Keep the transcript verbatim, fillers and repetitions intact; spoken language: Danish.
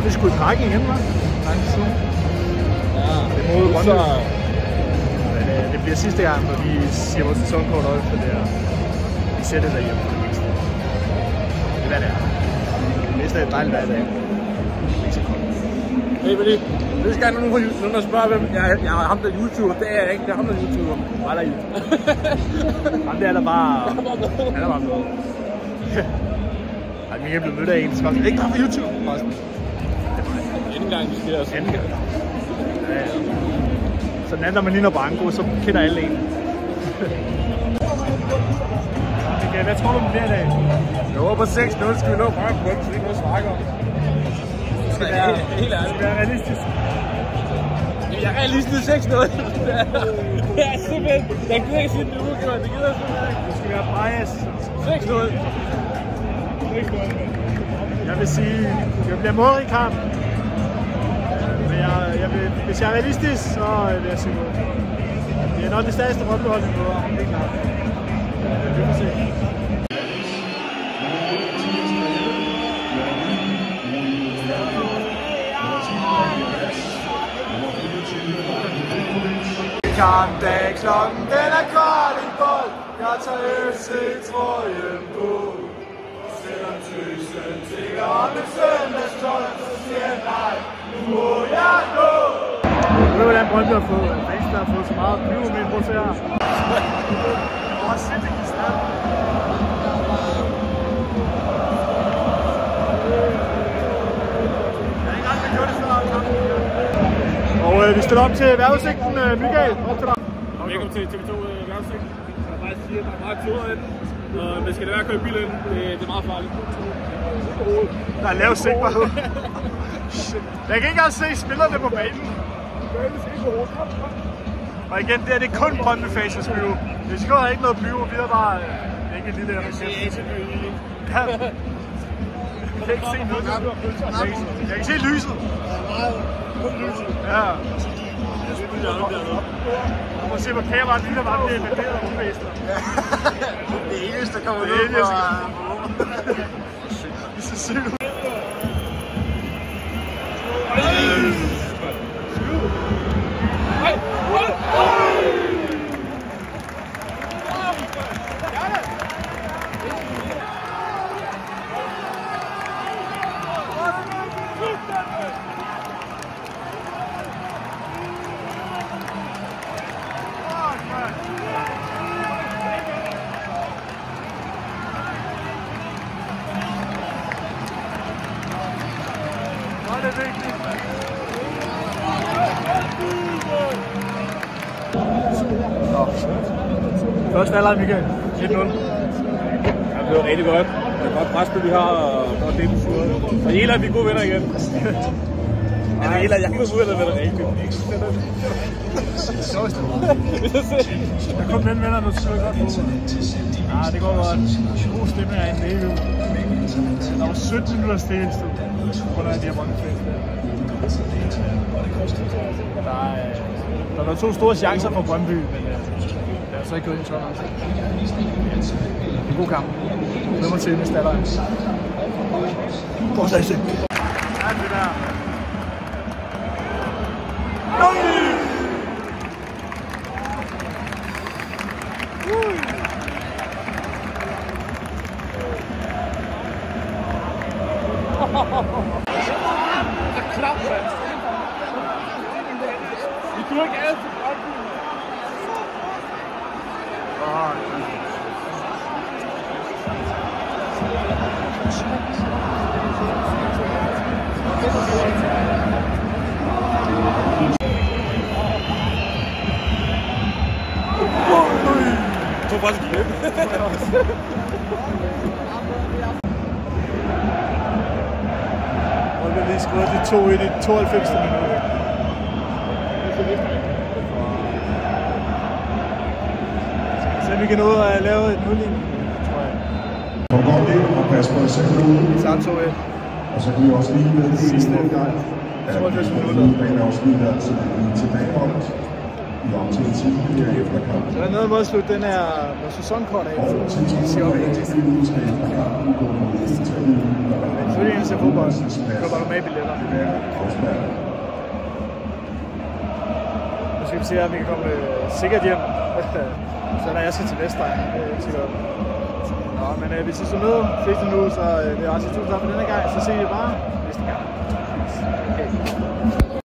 er sgu i Parken igen, hva'? Lang tid siden. Ja, det er mod Brøndby. Men øh, det bliver sidste gang, når vi siger vores sæsonkort op for det her. Vi ser det derhjemme for det meste. Det er hvad det er. Det meste er et dejligt hver dag. Ikke så koldt. Hey, fordi det skal nogen fra nogen, der spørger, hvem jeg, jeg har ham der YouTuber. Det er jeg ikke, det er ham der YouTuber. Bare der YouTuber. Ham der er der bare... Han er bare med. Ej, Michael blev mødt af en, så var ikke bare fra YouTube. Anden gang, vi skal også. Anden gang. Ja, ja. Så den anden, når man ligner Branko, så kender alle en. Okay, hvad tror du om det her dag? Jeg håber seks nul skal vi nå frem på den, så det er noget at snakke om. Det skal være, helt ærligt. Det skal være realistisk. Jeg er realistisk seks nul. Det er simpelthen... Jeg gider ikke sige den uafgjort. Det gider jeg simpelthen ikke. Det skal være bias. seks nul. seks nul. Jeg vil sige, det bliver mål i kamp. Men jeg, jeg vil, hvis jeg er realistisk, så vil jeg sige mål. Det er nok det største Brøndby-hold i måde, det er klart. Vi får se. Kampdag, klokken den er kvart i bold. Jeg tager F C-trøjen på. Selvom tøsen tigger om en søndagstøj, så siger jeg nej, nu må jeg gå. Jeg ved, hvordan Brøndby har fået, Venstre har fået så meget pyro med en her. Åh, sindssygt i snart. Jeg har ikke aldrig gjort det så meget kamp. Og øh, vi stiller op til vejrudsigten, øh, Michael, op til dig. Velkommen til T V to øh, vejrudsigt. Jeg vil bare sige, at der er meget kloder inde. Og man skal da være at køre i bilen, det, det er meget farligt. Der er lav sigtbarhed. Jeg kan ikke engang se spillerne på banen. Og igen, det er det kun Brøndby-faces pyro. Hvis vi har ikke noget pyro, vi har bare øh, ikke et lille recept. Ja. Jeg kan ikke se noget. Jeg kan se lyset. Ja. Man må se på kameraet, lige der var det med det der rumvæster. Det eneste, der kommer ud fra... Det ser sygt ud. Det er vigtigt. Første halvleg, Michael. et nul. Det var rigtig godt. Det er godt presspil, vi har, og godt det på syvende. Og Jela, vi er gode venner igen. Men Jela, jeg kan ud af det rigtigt. Jeg kom med venner, der spiller godt fodbold. Ja, det går godt. God stemning herinde, det er jo. Der var sytten minutter stille stod. På grund af de her Brøndby-fans. Der er, der var to store chancer for Brøndby, men det er så ikke gået ind i sådan. En god kamp. Nummer til med Stalleren. Godt at se. Ja, det der. Så klap, mand. Vi kunne ikke alle til Brøndby. Jeg tror faktisk ikke. Og vi har lige skrevet de to i de tooghalvfemste minutter. Så vi kan nå at lave et nulligning, tror jeg. Kom godt ind og pas på jer selv ud. Vi tager to et. Og så kan vi også lige med sidste gang. tooghalvfems minutter. At vi også lige der til tilbageholdet. i omtalen til det her efter kampen. Så er noget måde at slutte den her sæsonkort af, for at sige op i det. Men selvfølgelig en til fodbold, køber du med billetter. Nu skal vi se, at vi kan komme sikkert hjem, så når jeg skal til Vestegn. Nå, men øh, hvis I så med fleste nu, så øh, vil jeg også sige tusind tak for denne gang, så ser vi bare næste gang. Okay.